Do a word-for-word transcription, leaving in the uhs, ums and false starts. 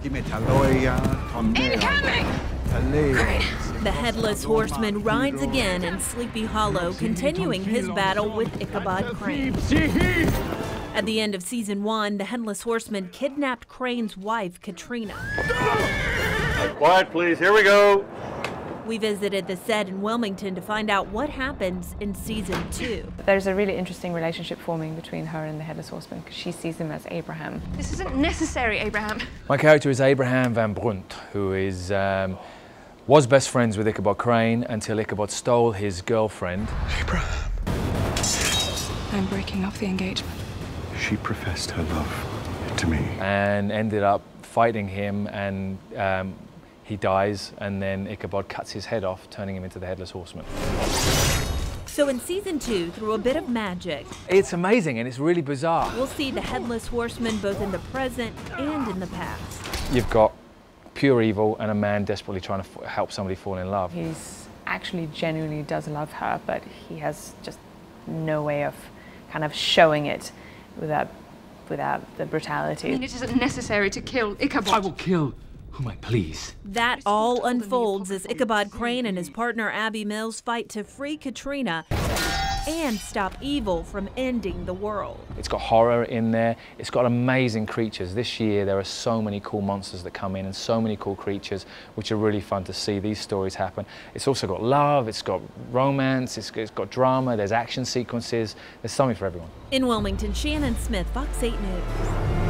Incoming! The Headless Horseman rides again in Sleepy Hollow, continuing his battle with Ichabod Crane. At the end of season one, the Headless Horseman kidnapped Crane's wife, Katrina. Quiet, please. Here we go. We visited the set in Wilmington to find out what happens in season two. There's a really interesting relationship forming between her and the Headless Horseman because she sees him as Abraham. This isn't necessary, Abraham. My character is Abraham Van Brunt, who is um, was best friends with Ichabod Crane until Ichabod stole his girlfriend. Abraham. I'm breaking off the engagement. She professed her love to me. And ended up fighting him, and um, he dies, and then Ichabod cuts his head off, turning him into the Headless Horseman. So in season two, through a bit of magic, it's amazing and it's really bizarre. We'll see the Headless Horseman both in the present and in the past. You've got pure evil and a man desperately trying to f help somebody fall in love. He's actually genuinely does love her, but he has just no way of kind of showing it without, without the brutality. I mean, it isn't necessary to kill Ichabod. I will kill whom I please. That all unfolds as Ichabod Crane and his partner Abby Mills fight to free Katrina and stop evil from ending the world. It's got horror in there, it's got amazing creatures. This year there are so many cool monsters that come in and so many cool creatures, which are really fun to see these stories happen. It's also got love, it's got romance, it's, it's got drama, there's action sequences, there's something for everyone. In Wilmington, Shannon Smith, Fox eight News.